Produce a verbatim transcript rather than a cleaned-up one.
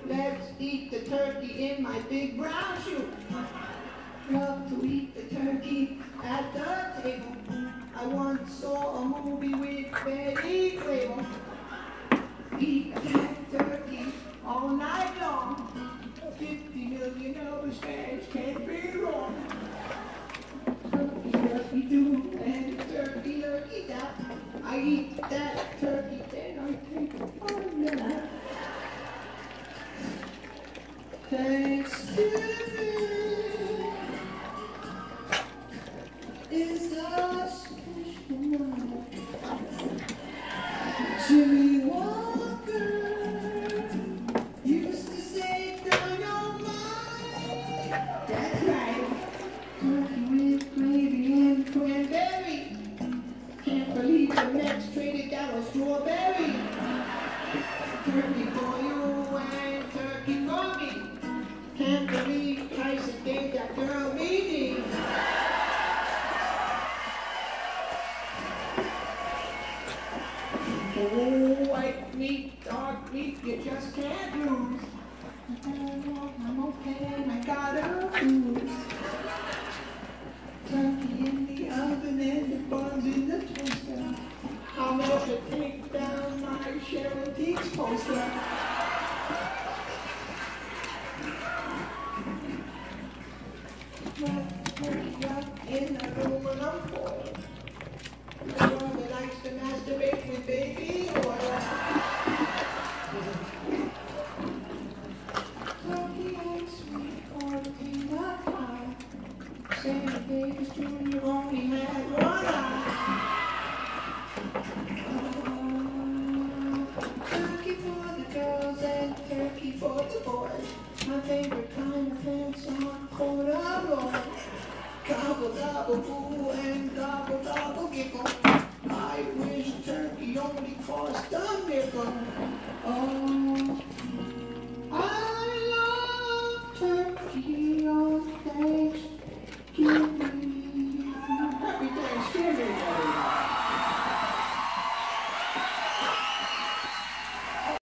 Let's eat the turkey in my big brown shoe. Love to eat the turkey at the table. I once saw a movie with Betty Grable. Eat that turkey all night long. Fifty million dollars cash can't be wrong. Turkey, turkey do, and turkey, turkey da. I eat that turkey, then I take a nap. Thanksgiving is a special night. Jimmy Walker used to say dynamite. That's right. Turkey with gravy and cranberry. Can't believe the Mets traded down a strawberry. Turkey for you and turkey for me. Can't believe Tyson gave that girl meaning. Oh, white meat, dark meat, you just can't lose. I'm okay, I gotta lose. Turkey in the oven and the buns in the toaster. I'll never take down my Sharon Teague's poster. Turkey up in aluminum foil. The one that likes to masturbate with baby oil. Turkey eggs, sweet corn, peanut pie. Sammy Davis Junior only had one eye. Uh, turkey for the girls and turkey for the boys. My favorite kind of pants on corduroy. Gobble, gobble, boo, and gobble, gobble, giggle. I wish turkey only cost a nickel. Oh, I love turkey on Thanksgiving.